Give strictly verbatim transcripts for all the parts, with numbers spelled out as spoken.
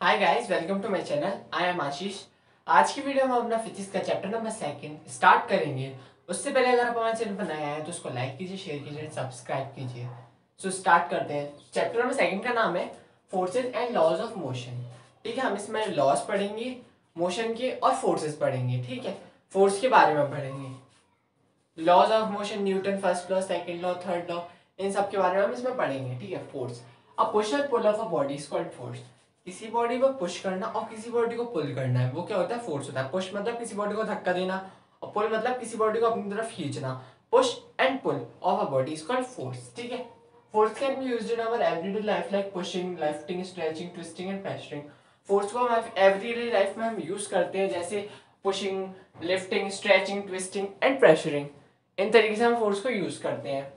Hi guys, welcome to my channel. I am Ashish. आज की video में हम अपना फिजिक्स का चैप्टर नंबर सेकंड स्टार्ट करेंगे। उससे पहले अगर आप हमारे चैनल पर नए आए हैं तो उसको लाइक कीजिए, शेयर कीजिए, सब्सक्राइब कीजिए। सो so, स्टार्ट करते हैं। चैप्टर नंबर सेकंड का नाम है forces and laws of motion. ठीक है, हम इसमें लॉज पढ़ेंगे मोशन के और फोर्सेज पढ़ेंगे। ठीक है, फोर्स के बारे में पढ़ेंगे, laws of motion, Newton first law, second law, third law, इन सब के बारे में हम इसमें पढ़ेंगे। ठीक है, फोर्स। अब push and pull of a body is called force. किसी बॉडी को पुश करना और किसी बॉडी को पुल करना है, वो क्या होता है? फोर्स होता है। पुश मतलब किसी बॉडी को धक्का देना और पुल मतलब किसी बॉडी को अपनी तरफ खींचना। Push and pull of a body is called force. ठीक है, force can be used in our everyday life like pushing, lifting, stretching, twisting and pressuring. Force को हम एवरीडे लाइफ में हम यूज करते हैं, जैसे pushing, lifting, stretching, twisting and pressuring. इन तरीके से हम फोर्स को यूज करते हैं।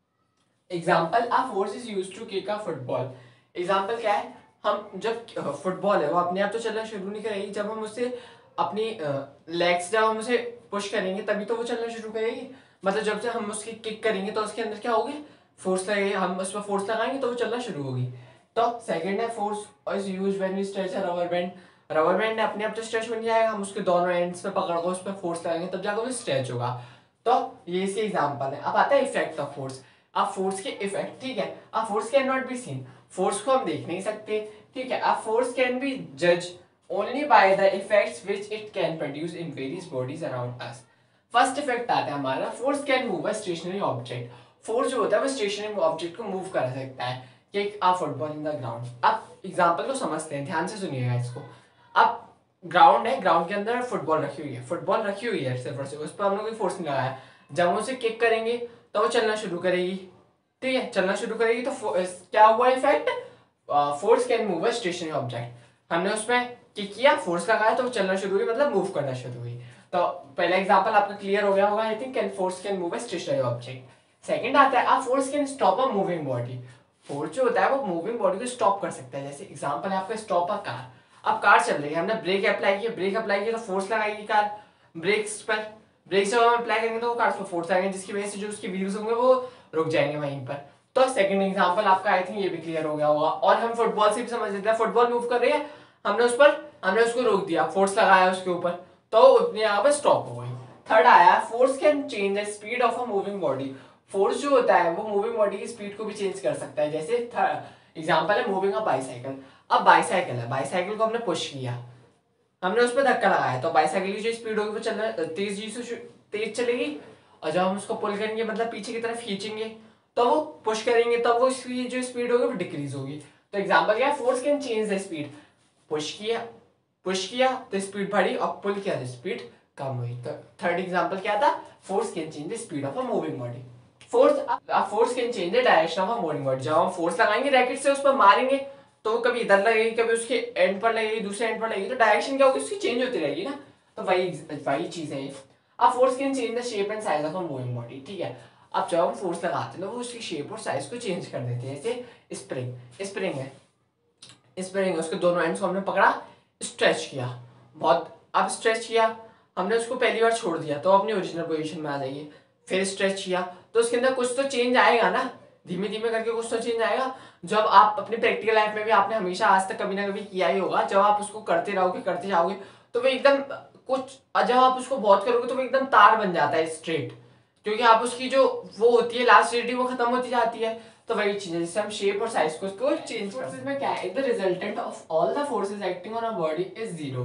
Example, a force is use to kick a football. Example क्या है? हम जब फुटबॉल है वो अपने आप तो चलना शुरू नहीं करेगी, जब हम उसे अपनी लेग्स जब हम उसे पुश करेंगे तभी तो वो चलना शुरू करेगी। मतलब जब से हम उसकी किक करेंगे तो उसके अंदर क्या होगी? फोर्स लगेगी, हम उस पर फोर्स लगाएंगे तो वो चलना शुरू होगी। तो सेकंड है, force is use when we stretch a rubber band. Rubber band अपने आप तो स्ट्रेच बन जाएगा, हम उसके दोनों एंड्स पे पकड़ कर उस पर फोर्स लगाएंगे तब जाकर वो स्ट्रेच होगा। तो ये इसके एग्जाम्पल है। अब आता है इफेक्ट ऑफ फोर्स। अब फोर्स के इफेक्ट, ठीक है, अब force can not be seen. Force को हम देख नहीं सकते। ठीक है, अब फोर्स कैन बी जज only by the effects which it can produce in various bodies around us. First effect आता है हमारा, force can move a stationary object. Force जो होता है वो स्टेशनरी ऑब्जेक्ट को मूव कर सकता है, कि a football in the ground. अब एग्जांपल को समझते हैं, ध्यान से सुनिएगा इसको। अब ग्राउंड है, ग्राउंड के अंदर फुटबॉल रखी हुई है, फुटबॉल रखी हुई है सिर्फ और सिर्फ, उस पर हमने कोई फोर्स नहीं लगाया। जब हम उसे किक करेंगे तो वो चलना शुरू करेगी। ठीक है, चलना शुरू करेगी तो क्या हुआ effect? Force can move a stationary object. हमने उसमें किक किया, फोर्स लगाया तो वो चलना शुरू हुई, मतलब मूव करना शुरू हुई। तो पहला एग्जांपल आपका क्लियर हो गया होगा I think. Can force can move a stationary object. Second आता है, a force can stop a moving body. Force जो होता है वो मूविंग बॉडी को स्टॉप कर सकता है। जैसे एग्जांपल है आपका, स्टॉप अ कार। अब कार चल रही है, हमने ब्रेक अप्लाई किया, ब्रेक अप्लाई किया तो फोर्स लगाएगी कार ब्रेक्स पर। ब्रेक्स जब हम अप्लाई करेंगे तो वो कार पर फोर्स आएंगे, जिसकी वजह से जो उसके व्हील्स होंगे वो रुक जाएंगे वहीं पर। तो सेकंड एग्जांपल आपका आई थिंक ये भी क्लियर हो गया होगा। और हम फुटबॉल से भी समझ लेते हैं, फुटबॉल मूव कर रही है, हमने उस पर हमने उसको रोक दिया, फोर्स लगाया उसके ऊपर, तो अपने यहाँ पर स्टॉप हो गई। थर्ड आया, force can change the speed of a moving body. Force जो होता है वो मूविंग बॉडी की स्पीड को भी चेंज कर सकता है। जैसे एग्जांपल है मूविंग अ बाईसाइकिल। अब बाईसाइकिल है, बाईसाइकिल को हमने पुश किया, हमने उस पर धक्का लगाया, तो बाईसाइकिल की जो स्पीड होगी वो चलना तेज जी से तेज चलेगी। और जब हम उसको पुल करेंगे, मतलब पीछे की तरफ खींचेंगे, तो वो पुश करेंगे तब वो इसकी जो स्पीड होगी वो डिक्रीज होगी। तो एग्जांपल क्या है? Force can change the speed. Push किया पुश किया तो स्पीड बढ़ी, और पुल किया तो स्पीड कम हुई। तो थर्ड एग्जांपल क्या था? Force can change the speed of a moving body. Force force can change the direction of a moving body. जब हम फोर्स लगाएंगे रैकेट से, उस पर मारेंगे तो वो कभी इधर लगेगी, कभी उसके एंड पर लगेगी, दूसरे एंड पर लगेगी, तो डायरेक्शन क्या होगी? उसकी चेंज होती रहेगी ना। तो वही वही चीज है ये। अब force can change the shape and size of a moving body. ठीक है, अब जब हम फोर्स लगाते हैं तो वो उसकी शेप और साइज को चेंज कर देते हैं। जैसे स्प्रिंग स्प्रिंग है स्प्रिंग है उसके दोनों एंड्स को हमने पकड़ा, स्ट्रेच किया बहुत। अब स्ट्रेच किया, हमने उसको पहली बार छोड़ दिया तो अपनी ओरिजिनल पोजीशन में आ जाइए। फिर स्ट्रेच किया तो उसके अंदर कुछ तो चेंज आएगा ना, धीमे धीमे करके कुछ तो चेंज आएगा। जब आप अपनी प्रैक्टिकल लाइफ में भी आपने हमेशा आज तक कभी ना कभी किया ही होगा, जब आप उसको करते रहोगे करते जाओगे तो वो एकदम कुछ, जब आप उसको बहुत करोगे तो वो एकदम तार बन जाता है, स्ट्रेट। क्योंकि आप उसकी जो वो होती है लास्ट रेडी वो खत्म होती जाती है। तो वही चीज है, जिससे हम शेप और साइज को उसको चेंज कर सकते हैं। क्या है? The resultant of all the forces acting on a body is zero.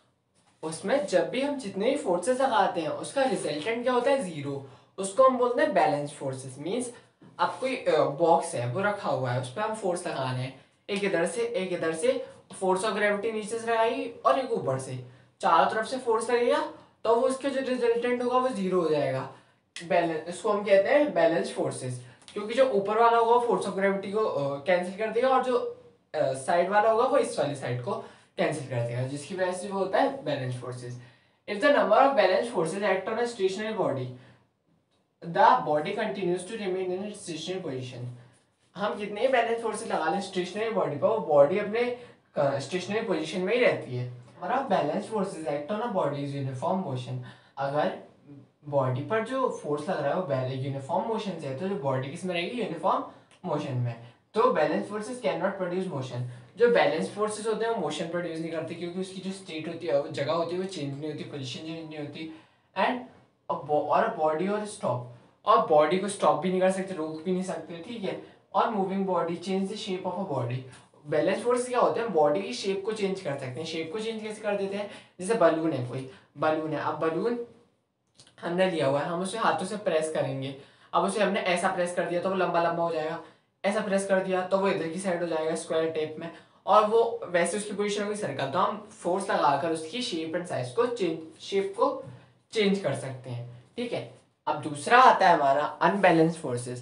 उसमें जब भी हम जितने भी फोर्सेस लगाते हैं उसका रिजल्टेंट क्या होता है? जीरो। उसको हम बोलते हैं बैलेंस फोर्सेस। मींस अब कोई बॉक्स है वो रखा हुआ है, उस पर हम फोर्स लगाने हैं, एक इधर से एक इधर से, फोर्स ऑफ ग्रेविटी नीचे से लगाई और एक ऊपर से, चारों तरफ से फोर्स लगेगा तो वो उसके जो रिजल्टेंट होगा वो जीरो हो जाएगा। बैलेंस, इसको हम कहते हैं बैलेंस फोर्सेस। क्योंकि जो ऊपर वाला होगा वो फोर्स ऑफ ग्रेविटी को कैंसिल कर देगा, और जो साइड वाला होगा वो इस वाली साइड को कैंसिल कर देगा, जिसकी वजह से वो होता है balance forces. If the number of balance forces act on a stationary body, the body continues to remain in its stationary position. हम जितने ही बैलेंस फोर्सेस लगा लें स्टेशनरी बॉडी पर, वो बॉडी अपने स्टेशनरी पोजीशन में ही रहती है। हमारा balance forces act on a body is uniform motion. अगर बॉडी पर जो फोर्स लग रहा है वो यूनिफॉर्म मोशन से है, तो जो बॉडी किस में रहेगी? यूनिफॉर्म मोशन में। तो balance forces can not produce motion. जो बैलेंस फोर्सेस होते हैं वो मोशन प्रोड्यूस नहीं करते, क्योंकि उसकी जो स्टेट होती है, जगह होती है, वो चेंज नहीं होती, पोजीशन चेंज नहीं होती। एंड और बॉडी और स्टॉप, और बॉडी को स्टॉप भी नहीं कर सकते, रोक भी नहीं सकते, ठीक है। और moving body change the shape of a body. Balance force क्या होते हैं, बॉडी की शेप को चेंज कर सकते हैं। शेप को चेंज कैसे कर देते हैं, जैसे बलून है, कोई बलून है, अब बलून हमने लिया हुआ है, हम उसे हाथों से प्रेस करेंगे। अब उसे हमने ऐसा प्रेस कर दिया तो वो लंबा लंबा हो जाएगा, ऐसा प्रेस कर दिया तो वो इधर की साइड हो जाएगा स्क्वायर टाइप में, और वो वैसे उसकी पोजीशन होगी सर्कल। तो हम फोर्स लगाकर उसकी शेप एंड साइज को चेंज शेप को चेंज कर सकते हैं, ठीक है। अब दूसरा आता है हमारा अनबैलेंस फोर्सेस।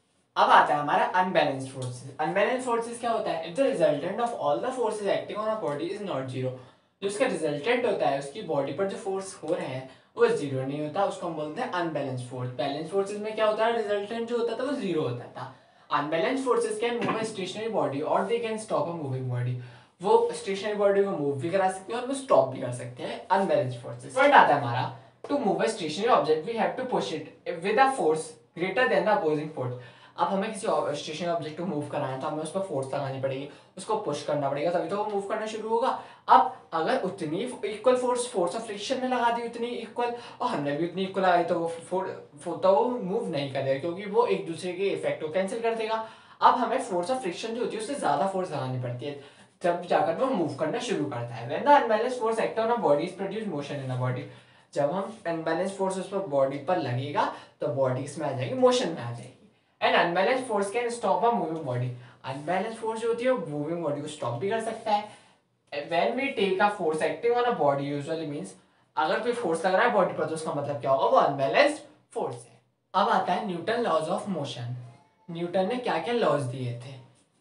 अब आता है हमारा अनबैलेंस्ड फोर्सेस। अनबैलेंस्ड फोर्सेस क्या होता है, if the resultant of all the forces acting on a body is not zero. जो उसका रिजल्टेंट होता है, उसकी बॉडी पर जो फोर्स हो रहे हैं वो जीरो नहीं होता, उसको हम बोलते हैं अनबैलेंस्ड फोर्स। बैलेंस फोर्सेस में क्या होता है, रिजल्टेंट जो होता था वो जीरो होता था। Unbalanced forces can move a stationary body और they can stop a moving body. वो स्टेशनरी बॉडी को मूव भी करा सकते हैं और वो स्टॉप भी कर सकते हैं, अनबैलेंस्ड फोर्सेस। पॉइंट आता है हमारा, to move a stationary object we have to push it with a force greater than the opposing force. अब हमें किसी स्टेशनरी ऑब्जेक्ट को मूव कराना है तो हमें उस पर फोर्स लगानी पड़ेगी, उसको पुश करना पड़ेगा, तभी तो वो मूव करना शुरू होगा। अब अगर उतनी equal force force of friction में लगा दी, उतनी इक्वल, और हमने भी उतनी इक्वल लगाई, तो वो फोर तो वो मूव नहीं करेगा, क्योंकि वो एक दूसरे के इफेक्ट को कैंसिल कर देगा। अब हमें फोर्स ऑफ फ्रिक्शन जो होती है उससे ज्यादा फोर्स लगानी पड़ती है, जब जाकर वो मूव करना शुरू करता है। When the unbalanced force act on a body is produce motion in a body. जब हम अनबैलेंस्ड फोर्स उस पर बॉडी पर लगेगा तो बॉडी इसमें आ जाएगी, मोशन में आ जाएगी। And unbalanced force can stop a moving body. Unbalanced force जो होती है वो मूविंग बॉडी को स्टॉप भी कर सकता है। When we take a force acting on a body usually means, अगर कोई फोर्स लग रहा है बॉडी पर तो उसका मतलब क्या होगा, वो अनबैलेंस्ड फोर्स है। अब आता है Newton laws of motion. Newton ने क्या क्या लॉज दिए थे।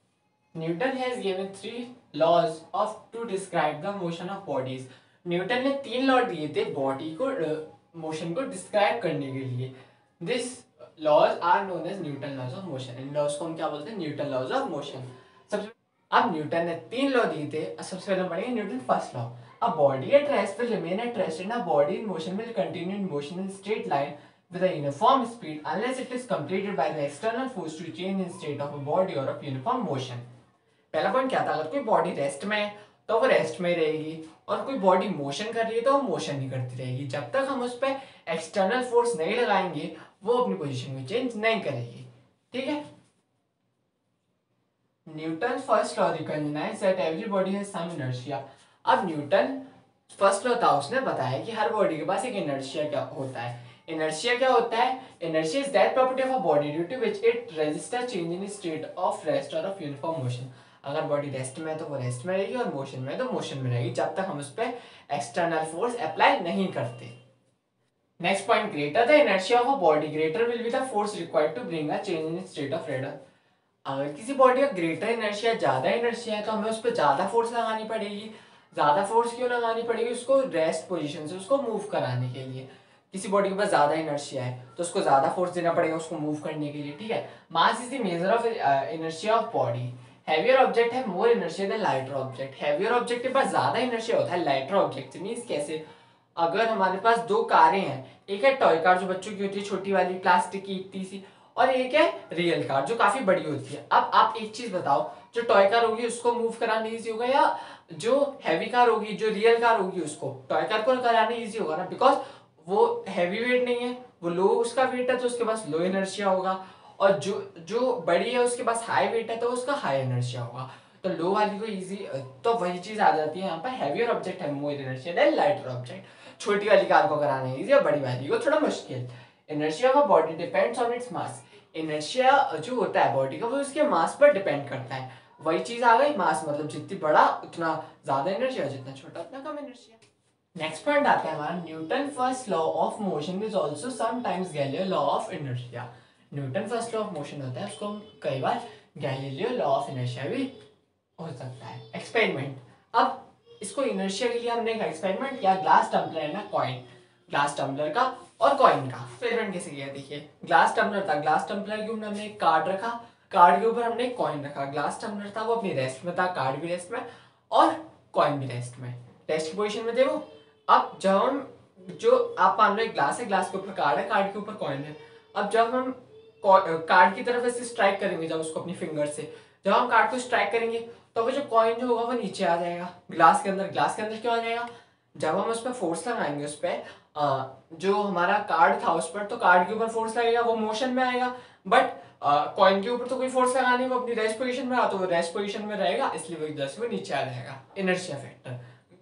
Newton has given three laws of to describe the motion of bodies. Newton ने तीन लॉ दिए थे बॉडी को मोशन को डिस्क्राइब करने के लिए। This laws are known as Newton laws of motion. इन लॉज को हम क्या बोलते हैं, न्यूटन लॉज ऑफ मोशन। सबसे अब न्यूटन ने तीन लॉ दिए थे, सबसे पहले पढ़ेंगे Newton first law. A body at rest will remain at rest and a body in motion will continue in motion in straight line with a uniform speed unless it is completed by the external force to change in state of a body or of uniform motion. पहला point क्या था, अगर कोई body rest में है तो वो rest में रहेगी, और कोई बॉडी मोशन कर रही है तो वो मोशन नहीं करती रहेगी। जब तक हम उस पर एक्सटर्नल फोर्स नहीं लगाएंगे वो अपनी पोजीशन में चेंज नहीं करेगी, ठीक है। Newton first law recognise that every body has some inertia. अब न्यूटन फर्स्ट लॉ था, उसने बताया कि हर बॉडी के पास एक इनर्शिया क्या होता है। इनर्शिया क्या होता है, inertia is that property of a body due to which it resist a change in state of rest or of uniform motion. अगर बॉडी रेस्ट में है तो वो रेस्ट में रहेगी, और मोशन में है तो मोशन में रहेगी, जब तक हम उस पर एक्सटर्नल फोर्स अप्लाई नहीं करते। Next point, greater the inertia of a body greater will be the force required to bring a change in state of रेडर। अगर किसी बॉडी का ग्रेटर इनर्शिया, ज्यादा इनर्शिया है, तो हमें उस पर ज्यादा फोर्स लगानी पड़ेगी। ज्यादा फोर्स क्यों लगानी पड़ेगी, उसको रेस्ट पोजीशन से उसको मूव कराने के लिए। किसी बॉडी के पास ज्यादा इनर्शिया है तो उसको ज्यादा फोर्स देना पड़ेगा उसको मूव करने के लिए, ठीक है। Mass is the measure of inertia of body. Heavier object है more inertia than lighter object. Heavier object के पास ज्यादा इनर्शिया होता है लाइटर ऑब्जेक्ट से। मींस कैसे, अगर हमारे पास दो कारें हैं, एक है टॉय कार जो बच्चों की होती है छोटी वाली प्लास्टिक की इतनी सी, और एक है रियल कार जो काफी बड़ी होती है। अब आप एक चीज बताओ, जो टॉय कार होगी उसको मूव कराना इजी होगा, या जो हैवी कार होगी, जो रियल कार होगी, उसको टॉय कार को कराना इजी होगा ना, बिकॉज वो हैवी वेट नहीं है, वो लो उसका वेट है तो उसके पास लो इनर्शिया होगा, और जो जो बड़ी है उसके पास हाई वेट है तो उसका हाई इनर्शिया होगा। तो लो वाली को इजी, तो वही चीज आ जाती है यहाँ पर, हैवियर ऑब्जेक्ट है more inertia than lighter object. छोटी वाली कार को कराना इजी और बड़ी वाली को थोड़ा मुश्किल। Inertia of a body depends on its mass. Inertia जो होता है बॉडी का वो उसके मास पर डिपेंड करता है। वही चीज आ गई, मास मतलब जितनी बड़ा उतना ज्यादा इनर्शिया, जितना छोटा उतना कम इनर्शिया। नेक्स्ट पॉइंट आता है हमारा, Newton first law of motion is also sometimes Galileo law of inertia. Newton first law of motion होता है, उसको हम कई बार गैलीलियो लॉ ऑफ इनर्शिया भी हो सकता है। एक्सपेरिमेंट, अब इसको इनर्शिया के लिए हमने एक एक्सपेरिमेंट किया, ग्लास टम्पलर है ना, कॉइन, ग्लास टम्पलर का और कॉइन का एक्सपेरिमेंट कैसे किया देखिए। ग्लास टम्पलर था, ग्लास टम्पलर के ऊपर हमने एक कार्ड रखा, कार्ड के ऊपर हमने एक कॉइन रखा। ग्लास टम्पलर था वो अपनी रेस्ट में था, कार्ड भी रेस्ट में और कॉइन भी रेस्ट में, रेस्ट की पोजीशन में थे वो। अब जब हम, जो आप मान लो एक ग्लास है, ग्लास के ऊपर कार्ड है, कार्ड के ऊपर कॉइन है। अब जब हम कार्ड की तरफ ऐसे स्ट्राइक करेंगे, जब उसको अपनी फिंगर से जब हम कार्ड को स्ट्राइक करेंगे तो वो जो कॉइन जो होगा वो नीचे आ जाएगा ग्लास के अंदर। ग्लास के अंदर क्यों आ जाएगा? जब हम उस पर फोर्स लगाएंगे, उस पर जो हमारा कार्ड था उस पर, तो कार्ड के ऊपर फोर्स लगेगा, वो मोशन में आएगा। बट कॉइन के ऊपर तो कोई फोर्स लगा नहीं, वो अपनी रेस्ट पोजीशन में रहा, तो वो रेस्ट पोजीशन में रहेगा, इसलिए वो इधर से वो नीचे आ जाएगा। इनर्शिया फैक्टर,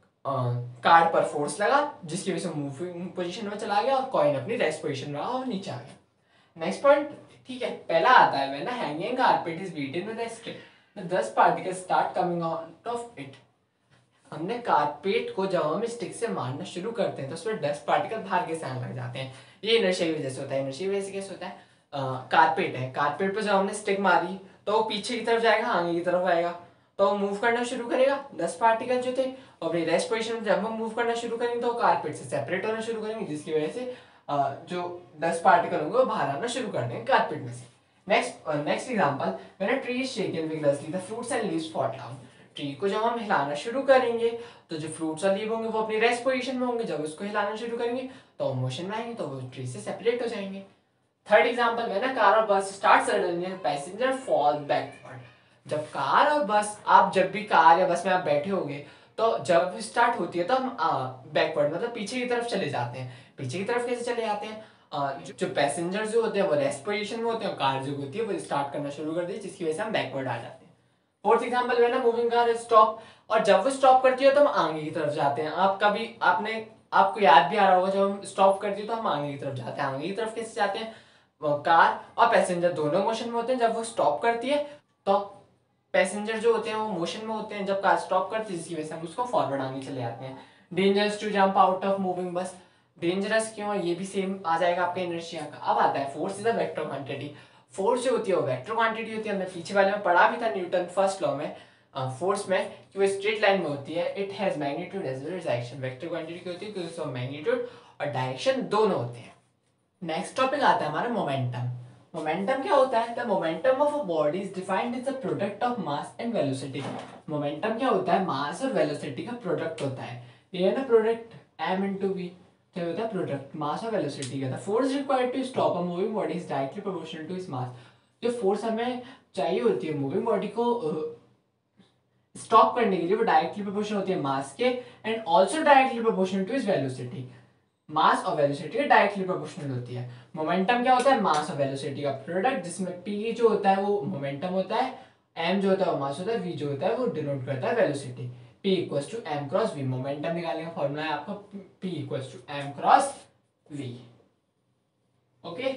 कार्ड पर फोर्स लगा जिसकी वजह से मूविंग पोजीशन में चला गया और कॉइन अपनी रेस्ट पोजीशन में रहा और नीचे आ गया। नेक्स्ट पॉइंट, ठीक है, पहला आता है when a hanging carpet is beaten with a stick the dust particles start coming out of it. हमने कारपेट को जब हम स्टिक से मारना शुरू करते हैं तो उसमें डस्ट पार्टिकल बाहर के से आने लग जाते हैं। ये इनर्शिया की वजह से होता है। इनर्शिया की वजह से कैसे होता है? कारपेट है, कारपेट पर जब हमने स्टिक मारी तो वो पीछे की तरफ जाएगा, आगे की तरफ आएगा, तो वो मूव करना शुरू करेगा। डस्ट पार्टिकल जो थे अपनी रेस्ट पोजीशन में जब हम मूव करना शुरू करेंगे तो कारपेट से सेपरेट होना शुरू करेंगे, जिसकी वजह से uh, जो डस्ट पार्टिकल होंगे वो बाहर आना शुरू कर देंगे कारपेट में से। Next next example, when a tree is shaken vigorously the fruits and leaves fall down. Tree को जब हम हिलाना शुरू करेंगे तो जो फ्रूट्स और लीव होंगे वो अपनी रेस्ट पोजीशन में होंगे, जब उसको हिलाना शुरू करेंगे तो मोशन में आएंगे, तो वो ट्री से सेपरेट हो जाएंगे। Third example, when a car और bus start suddenly passenger fall backward. जब कार और बस, आप जब भी कार या बस में आप बैठे होंगे तो जब स्टार्ट होती है तो हम बैकवर्ड मतलब पीछे की तरफ चले जाते हैं। पीछे की तरफ कैसे चले जाते हैं? आ, जो, जो पैसेंजर जो होते हैं वो रेस्ट पोजीशन में होते हैं, कार जो होती है वो स्टार्ट करना शुरू कर देती है, जिसकी वजह से हम बैकवर्ड आ जाते हैं। Fourth example, when a moving car stop, और जब वो स्टॉप करती है तो हम आगे की तरफ जाते हैं। आप कभी आपने आपको याद भी आ रहा होगा, जब हम स्टॉप करती है तो हम आगे की तरफ जाते हैं। आगे की तरफ कैसे जाते हैं? कार और पैसेंजर दोनों मोशन में होते हैं। जब वो स्टॉप करती है तो पैसेंजर जो होते हैं वो मोशन में होते हैं, जब कार स्टॉप करती है जिसकी वजह से हम उसको फॉरवर्ड आगे चले जाते हैं। Dangerous to jump out of moving bus. Dangerous क्यों है? ये भी सेम आ जाएगा आपके इनर्शिया का। अब आता है force is a vector quantity. Force जो होती है वो वेक्टर क्वांटिटी होती है। हमने पीछे वाले में पढ़ा भी था न्यूटन फर्स्ट लॉ में, फोर्स में, कि वो स्ट्रेट लाइन में होती है। It has magnitude as well as direction. Vector quantity की होती है क्योंकि उसमें मैग्नीट्यूड और डायरेक्शन दोनों होते हैं। नेक्स्ट टॉपिक आता है हमारा मोमेंटम। मोमेंटम क्या होता है? The momentum of a body is defined as the product of mass and velocity. Momentum क्या होता है? मास और वेलोसिटी का प्रोडक्ट होता है। ये है ना प्रोडक्ट, m into v, क्या होता है? प्रोडक्ट मास और वेलोसिटी का। The force required to stop a moving body is directly proportional to its mass. जो फोर्स हमें चाहिए होती है मूविंग बॉडी को स्टॉप uh, करने के लिए, वो डायरेक्टली प्रोपोर्शनल होती है मास के, and also directly proportional to its velocity. Mass और वेलोसिटी डायरेक्टली प्रोपोर्शनल होती है। मोमेंटम क्या होता है? मास और वेलोसिटी का प्रोडक्ट, जिसमें p जो होता है वो मोमेंटम होता है, m जो होता है वो मास होता है, v जो होता है वो डिनोट करता है velocity. p equals to m cross v। Momentum निकालने का फॉर्मूला है आपका p equals to m cross v। Okay,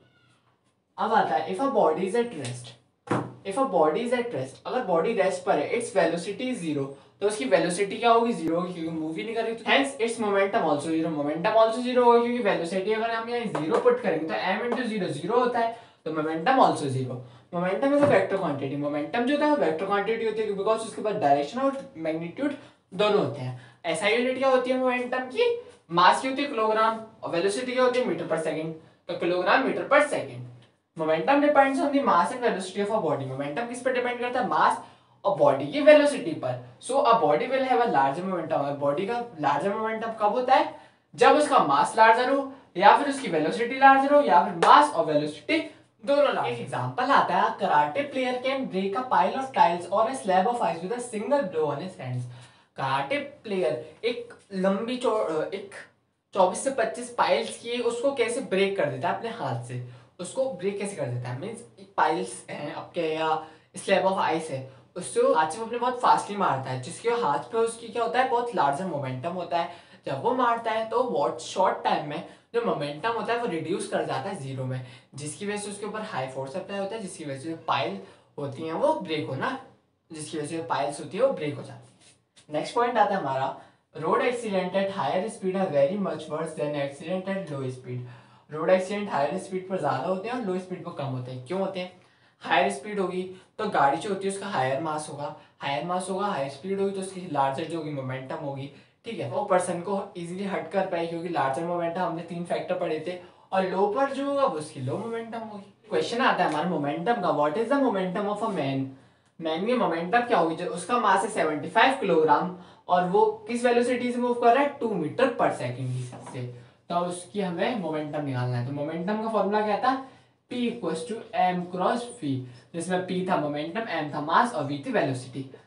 अब आता है if a body is at rest. If a body is at rest, अगर बॉडी रेस्ट पर है, इट्स वेलोसिटी इज जीरो, तो उसकी वेलोसिटी क्या होगी? जीरो होगी, क्योंकि मूव ही नहीं कर रही। Hence its momentum also zero. Momentum also zero होगा क्योंकि वेलोसिटी अगर हम यहाँ जीरो पुट करेंगे तो m इंटू जीरो जीरो होता है, तो momentum also zero. Momentum is a vector quantity. Momentum जो है वो वेक्टर क्वांटिटी होती है बिकॉज उसके पास डायरेक्शन और मैग्नीट्यूड दोनों होते हैं। ऐसा यूनिट क्या होती है मोमेंटम की? मास की होती है किलोग्राम और वेलोसिटी क्या होती है? मीटर पर सेकेंड, तो किलोग्राम मीटर पर second. Momentum depends on the mass and velocity of a body. Momentum किस पर डिपेंड करता है? मास और बॉडी की वेलोसिटी पर। So a body will have a larger momentum. Body का लार्जर मोमेंटम कब होता है? जब उसका मास लार्जर हो, या फिर उसकी वेलोसिटी लार्जर हो, या फिर मास और वेलोसिटी दोनों लार्जर। एक एग्जांपल आता है, karate player can break a pile of tiles or a slab of ice with a single blow on his hands. Karate player एक लंबी एक चौबीस से पच्चीस पाइल्स की उसको कैसे ब्रेक कर देता है अपने हाथ से? उसको ब्रेक कैसे कर देता है? मींस पाइल्स हैं आपके या स्लैब ऑफ आइस है, उससे हाथ से अपने बहुत फास्टली मारता है, जिसके हाथ पे उसकी क्या होता है? बहुत लार्जर मोमेंटम होता है। जब वो मारता है तो बहुत शॉर्ट टाइम में जो मोमेंटम होता है वो रिड्यूस कर जाता है जीरो में, जिसकी वजह से उसके ऊपर हाई फोर्स अप्लाई होता है, जिसकी वजह से पाइल होती हैं वो ब्रेक होना, जिसकी वजह से पाइल्स होती है वो ब्रेक हो जाती है। नेक्स्ट पॉइंट आता है हमारा, road accident at higher speed are very much worse than accident at low speed. Road accident higher speed पर ज्यादा होते हैं और लो स्पीड पर कम होते हैं। क्यों होते हैं? हायर स्पीड होगी तो गाड़ी जो होती है उसका हायर मास होगा, हायर मास होगा, हायर स्पीड होगी तो उसकी लार्जर जो होगी मोमेंटम होगी, ठीक है, वो पर्सन को इजीली हट कर पाए क्योंकि लार्जर मोमेंटम हमने तीन फैक्टर पढ़े थे, और लो पर जो होगा वो उसकी लो मोमेंटम होगी। क्वेश्चन आता है हमारा मोमेंटम का, what is the momentum of a man. Man की मोमेंटम क्या होगी? जो उसका मास है सेवेंटी फाइव किलोग्राम और वो किस वेलोसिटी से मूव कर रहा है? टू मीटर पर सेकेंड से, तो उसकी हमें मोमेंटम निकालना है। तो मोमेंटम का फॉर्मूला क्या था? P equals to M cross v, जिसमें P था मोमेंटम, m था मास और v थी वेलोसिटी।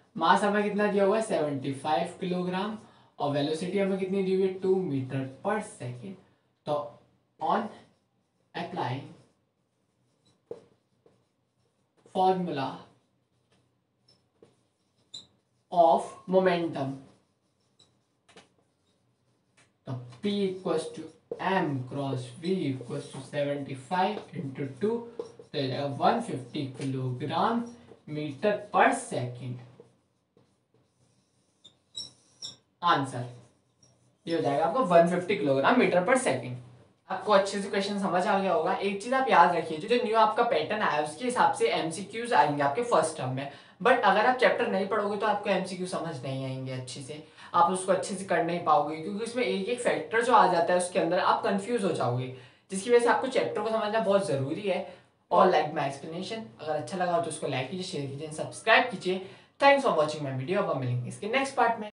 मास हमें कितना दिया हुआ है सेवेंटी फाइव किलोग्राम और वेलोसिटी हमें कितनी दी हुई है टू मीटर पर सेकेंड। तो on applying formula of momentum, तो P equals to M cross V equals to seventy five into two, तो हो जाएगा वन फिफ्टी किलोग्राम मीटर पर सेकेंड। आंसर ये हो जाएगा आपको वन फिफ्टी किलोग्राम मीटर पर सेकेंड। आपको अच्छे से क्वेश्चन समझ आ गया होगा। एक चीज आप याद रखिए, जो न्यू आपका पैटर्न आया उसके हिसाब से एमसीक्यूज आएंगे आपके फर्स्ट टर्म में, बट अगर आप चैप्टर नहीं पढ़ोगे तो आपको एमसीक्यू समझ नहीं आएंगे अच्छे से, आप उसको अच्छे से कर नहीं पाओगे, क्योंकि उसमें एक एक फैक्टर जो आ जाता है उसके अंदर आप कंफ्यूज हो जाओगे, जिसकी वजह से आपको चैप्टर को समझना बहुत जरूरी है। और लाइक माई एक्सप्लेनेशन, अगर अच्छा लगा तो उसको लाइक कीजिए, शेयर कीजिए, सब्सक्राइब कीजिए। Thanks for watching my video. अब हम मिलेंगे इसके नेक्स्ट पार्ट में।